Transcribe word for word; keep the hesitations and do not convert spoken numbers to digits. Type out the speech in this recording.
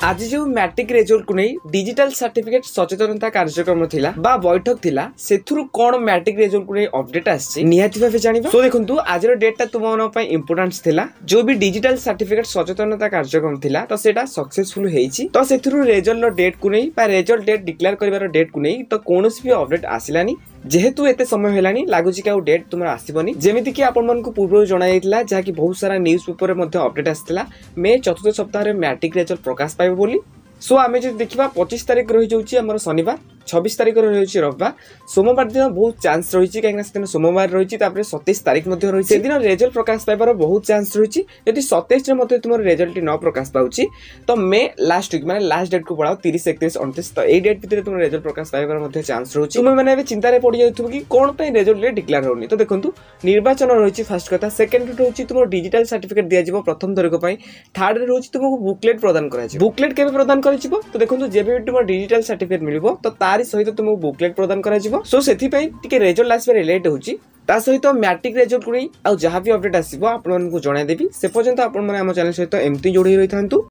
आज जो matric result को नहीं डिजिटल सर्टिफिकेट सचेतनता कार्यक्रम थिला बा बैठक थिला सेथुरु कोन मैट्रिक रिजल्ट को नहीं अपडेट आछि निहाती भाबे जानिबा। सो देखंतु आज रो डेट ता तुमन पय इंपोर्टेंस थिला जो भी डिजिटल सर्टिफिकेट सचेतनता कार्यक्रम थिला तो सेटा सक्सेसफुल हेइछि। तो सेथुरु रिजल्ट रो डेट को नहीं बा रिजल्ट डेट डिक्लेयर करबार डेट को नहीं तो कोनोसी भी अपडेट आसिलानी जेहेतु एते समय हेलानी लागुची कि डेट तुमर आसीबनी जेमिति कि आपन मन को पूर्व जणा जायतिला जा कि बहुत सारा न्यूज़ पेपर रे मध्ये अपडेट आस्तिला मे चतुर्थ सप्ताह रे मैट्रिक रिजल्ट प्रकाश पाइबो बोली। सो आमे जे देखिबा पच्चीस तारिख रहि जाउची हमर शनिवार छब्बीस तारिख रही रविवार सोमवार दिन बहुत चांस रही कहीं सोमवार रही सत्ताईस तारिख रही से दिन रिजल्ट प्रकाश पाइबार बहुत चांस रही यदि सत्ताईस तुम रिजल्ट न प्रकाश पाउची तो मे लास्ट वीक माने लास्ट डेट को पड़ाओ तीस एकतीस उनतीस तो ये डेट भितर तुम रिजल्ट प्रकाश पाइबार चांस रही तुम मैंने चिंतार पड़ जाऊ कि कौन रिजल्ट डिक्लेयर होनी। तो देखो निर्वाचन रही फास्ट कथा सेकेंड रही तुम डिजिटल सर्टिफिकेट दिया प्रथम थरक थर्ड रही तुमको बुकलेट प्रदान कर बुकलेट के प्रदान कर तो देखो जब भी तुम डिजिटल सर्टिफिकेट मिल तो तारी सहित तुमको बुकलेट प्रदान करा जिवो। सो सेथि पई टिके रिजल्ट आसबे लेट होची ता सहित मैट्रिक रिजल्ट को आ जहाँ भी अपडेट आसीबो आपन को जणाई देबी से पर्यंत आपन माने हम चैनल सहित एमती जोड़ी रही थांतु।